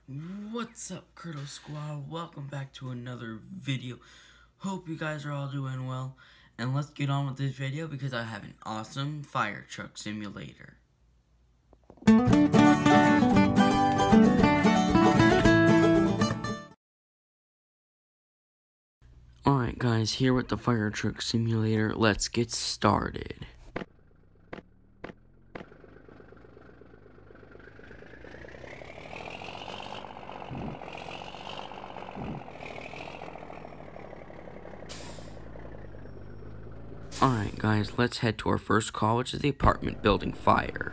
What's up, Kurto Squad? Welcome back to another video. Hope you guys are all doing well. And let's get on with this video because I have an awesome fire truck simulator. Alright guys, here with the fire truck simulator, let's get started. Alright guys, let's head to our first call, which is the apartment building fire.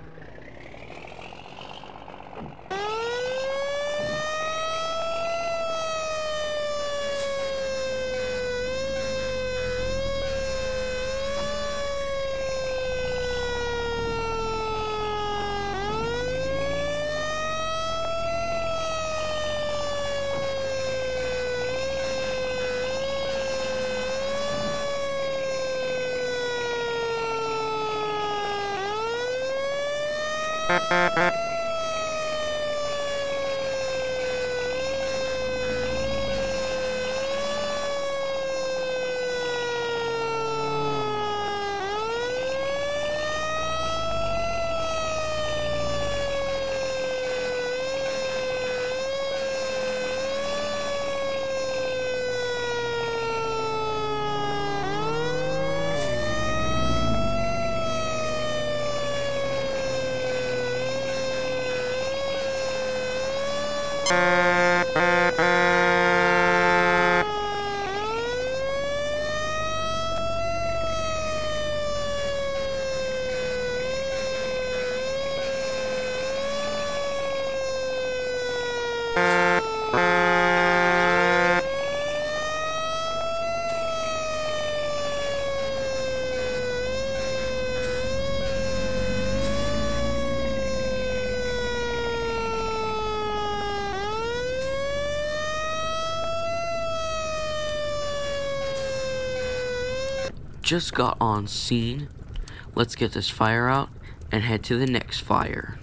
Just got on scene. Let's get this fire out and head to the next fire.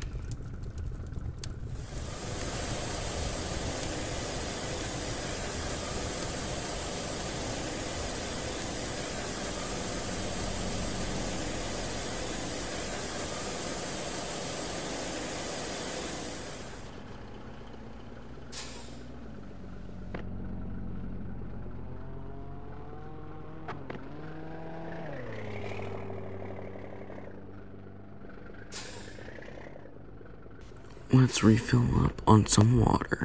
Let's refill up on some water.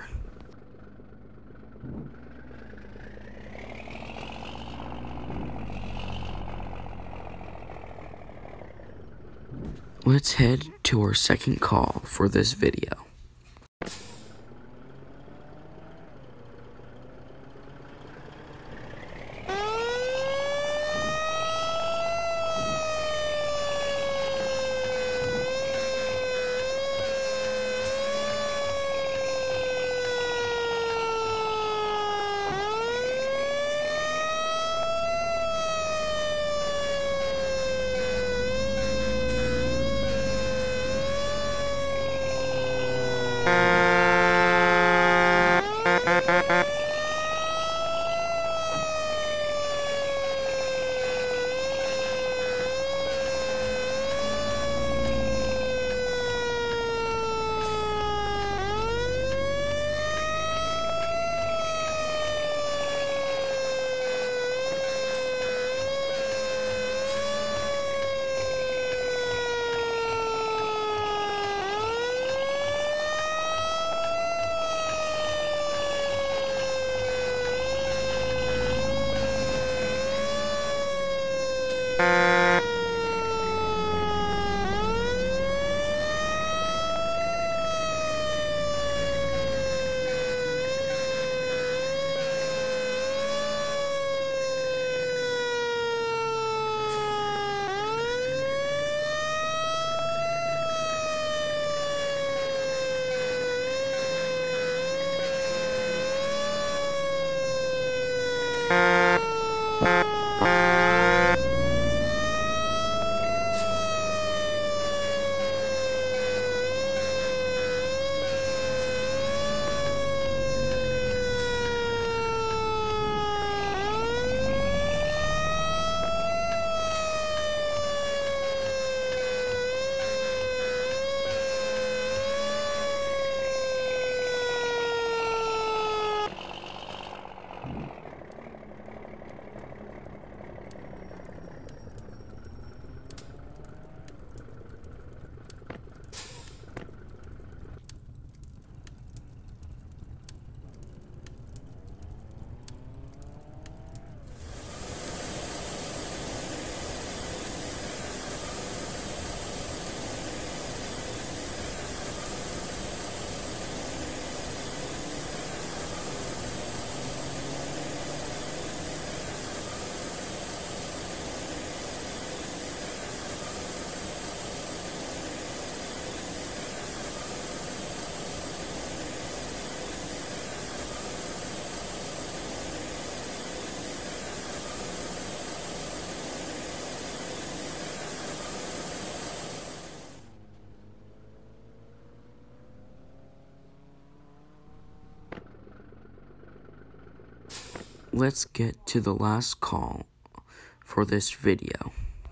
Let's head to our second call for this video. let's get to the last call for this video.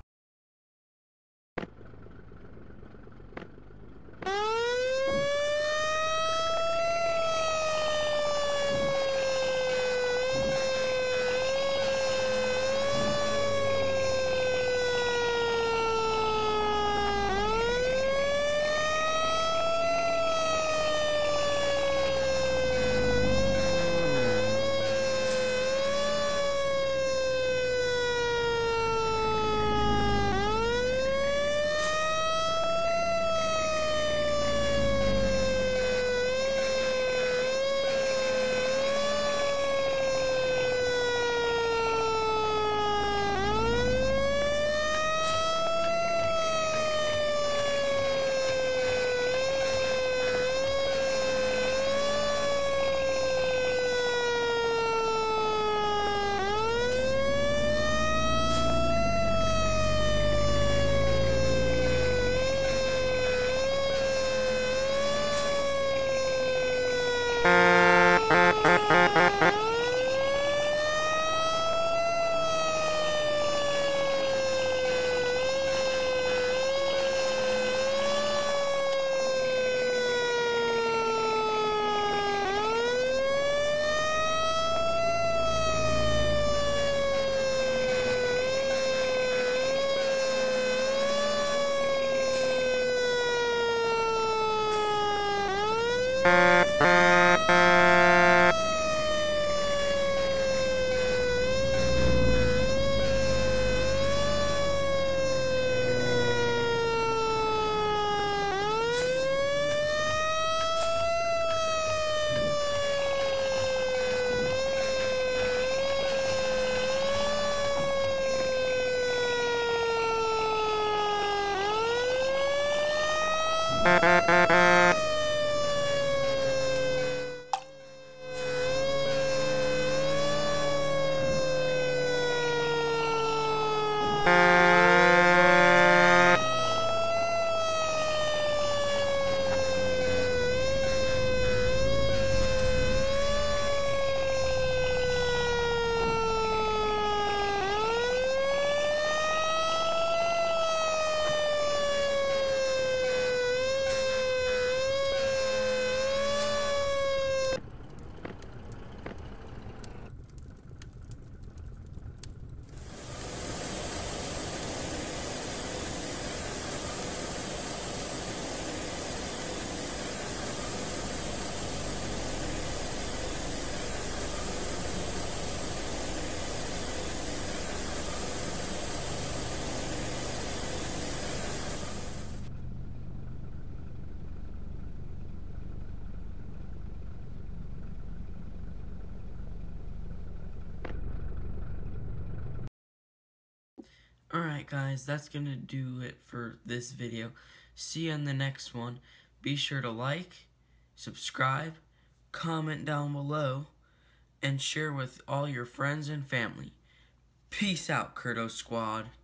Alright guys, that's gonna do it for this video. See you in the next one. Be sure to like, subscribe, comment down below, and share with all your friends and family. Peace out, Curto Squad.